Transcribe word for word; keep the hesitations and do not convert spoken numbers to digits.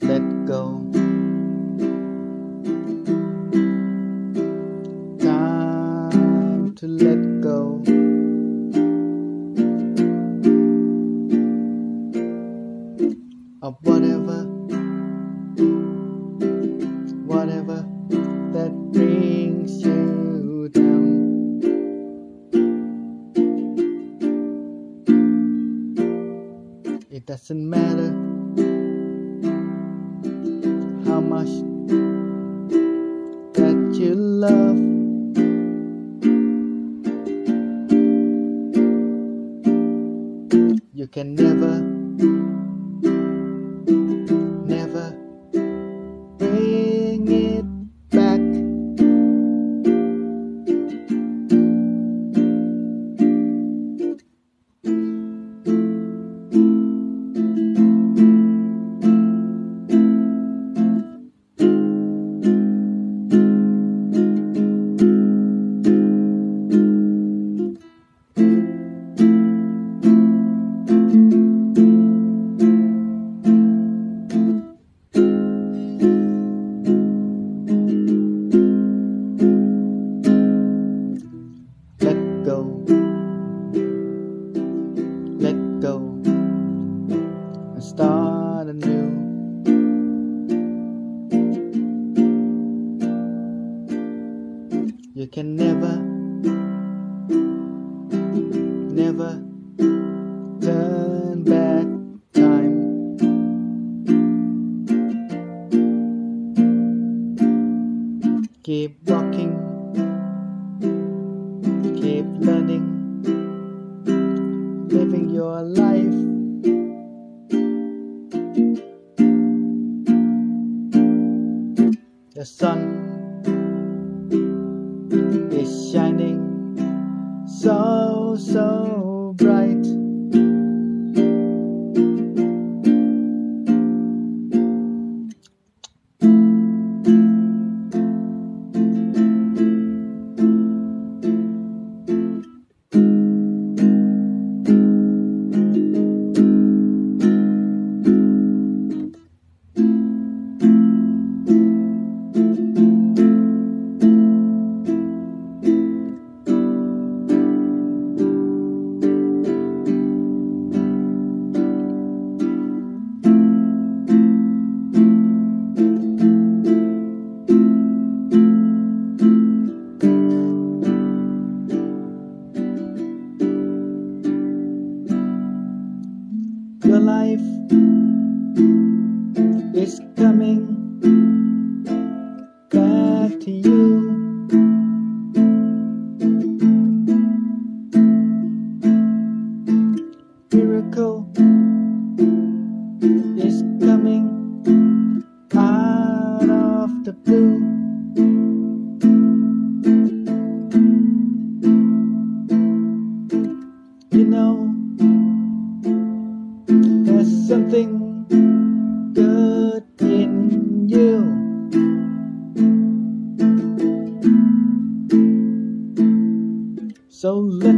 let go. Time to let go. Of whatever, whatever that brings you down. It doesn't matter how much that you love. You can never, never bring it back. Go, let go, and start anew. You can never, never turn back time. Keep walking, keep learning, living your life. The sun is shining so, so bright. Your life is coming back to you. Miracle is coming out of the blue. You know, there's something good in you. So let